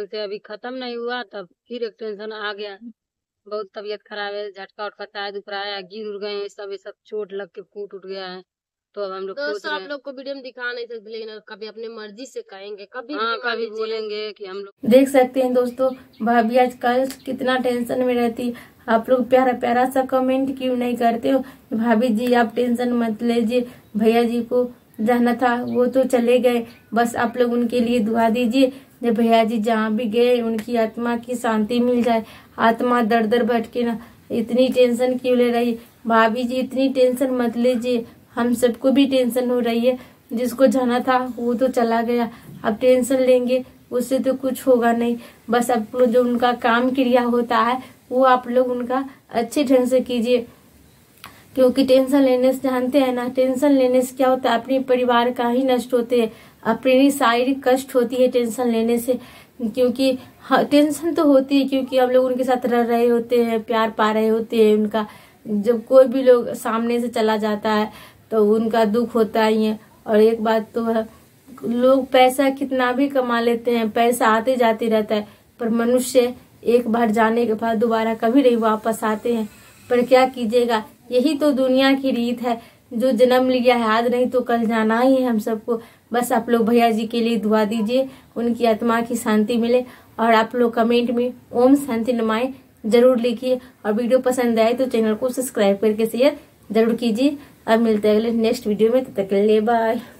Tension से अभी खत्म नहीं हुआ, तब फिर एक टेंशन आ गया। बहुत तबीयत खराब है, झटका उटका शायद उपराया, गिर उड़ गए हैं, सब ये सब चोट लग के फूट उठ गया है। तो अब हम लोग दोस्तों आप लोग को वीडियो में दिखा नहीं सकते, लेकिन कभी अपने मर्जी से कहेंगे, कभी हाँ कभी बोलेंगे कि हम लोग देख सकते हैं दोस्तों, भाभी आजकल कितना टेंशन में रहती। आप लोग प्यारा प्यारा सा कमेंट क्यों नहीं करते हो? भाभी जी आप टेंशन मत लीजिए, भैया जी को जाना था वो तो चले गए, बस आप लोग उनके लिए दुआ दीजिए। जब भैया जी जहाँ भी गए उनकी आत्मा की शांति मिल जाए। आत्मा दर दर भटके ना, इतनी टेंशन क्यों ले रही? भाभी जी इतनी टेंशन मत लीजिए, हम सबको भी टेंशन हो रही है। जिसको जाना था वो तो चला गया, अब टेंशन लेंगे उससे तो कुछ होगा नहीं। बस आप लोग जो उनका काम क्रिया होता है वो आप लोग उनका अच्छे ढंग से कीजिए, क्योंकि टेंशन लेने से जानते हैं ना, टेंशन लेने से क्या होता है, अपने परिवार का ही नष्ट होते हैं, अपनी शारीरिक कष्ट होती है टेंशन लेने से। क्योंकि हाँ टेंशन तो होती है, क्योंकि हम लोग उनके साथ रह रहे होते हैं, प्यार पा रहे होते हैं उनका। जब कोई भी लोग सामने से चला जाता है तो उनका दुख होता ही है। और एक बात तो है, लोग पैसा कितना भी कमा लेते हैं, पैसा आते जाते रहता है, पर मनुष्य एक बार जाने के बाद दोबारा कभी नहीं वापस आते हैं। पर क्या कीजिएगा, यही तो दुनिया की रीत है। जो जन्म लिया है आज नहीं तो कल जाना ही है हम सबको। बस आप लोग भैया जी के लिए दुआ दीजिए, उनकी आत्मा की शांति मिले। और आप लोग कमेंट में ओम शांति नमाय जरूर लिखिए, और वीडियो पसंद आए तो चैनल को सब्सक्राइब करके शेयर जरूर कीजिए। अब मिलते हैं अगले नेक्स्ट वीडियो में, तब तक के लिए बाय।